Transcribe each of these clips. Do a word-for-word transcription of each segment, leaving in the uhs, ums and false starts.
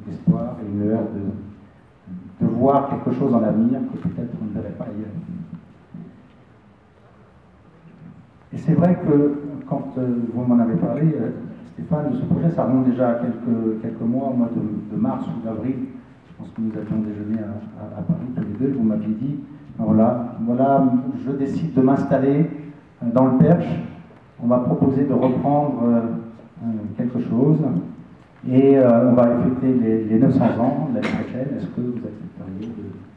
espoir et une lueur de, de voir quelque chose dans l'avenir que peut-être on ne verrait pas ailleurs. Et c'est vrai que quand euh, vous m'en avez parlé, euh, Stéphane, de ce projet, ça remonte déjà à quelques, quelques mois, au mois de, de mars ou d'avril. Je pense que nous avions déjeuné à, à, à Paris tous les deux. Vous m'aviez dit, voilà, voilà, je décide de m'installer dans le Perche. On m'a proposé de reprendre euh, quelque chose et euh, on va fêter les, les neuf cents ans l'année prochaine. Est-ce que vous accepteriez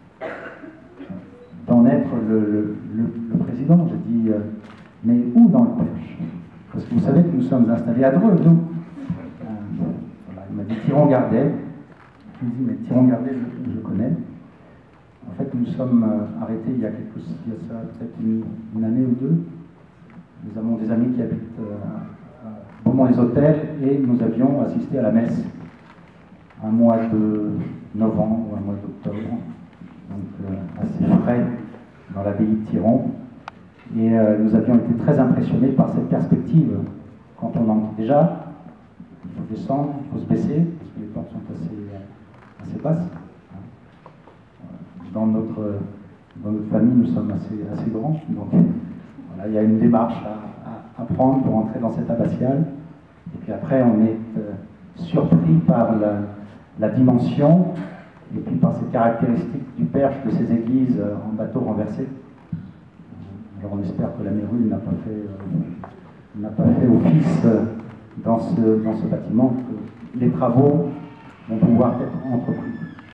d'en être le, le, le, le président? J'ai dit, euh, mais où dans le Perche? Parce que vous savez que nous sommes installés à Dreux, nous. Euh, voilà, il m'a dit Thiron-Gardet. Je lui ai dit, mais Thiron-Gardet, je, je connais. En fait, nous sommes euh, arrêtés il y a, quelques, il y a ça peut-être une, une année ou deux. Nous avons des amis qui habitent euh, à Beaumont-les-Hôtels et nous avions assisté à la messe un mois de novembre ou un mois d'octobre, donc euh, assez frais dans l'abbaye de Thiron. Et euh, nous avions été très impressionnés par cette perspective. Quand on entre déjà, il faut descendre, il faut se baisser, parce que les portes sont assez, assez basses. Dans notre, dans notre famille, nous sommes assez, assez grands. Donc voilà, il y a une démarche à, à, à prendre pour entrer dans cette abbatiale. Et puis après, on est euh, surpris par la, la dimension et puis par ces caractéristiques du Perche, de ces églises euh, en bateau renversé. Alors on espère que la mairie n'a pas fait, euh, n'a pas fait office euh, dans, ce, dans ce bâtiment, que les travaux vont pouvoir être entrepris.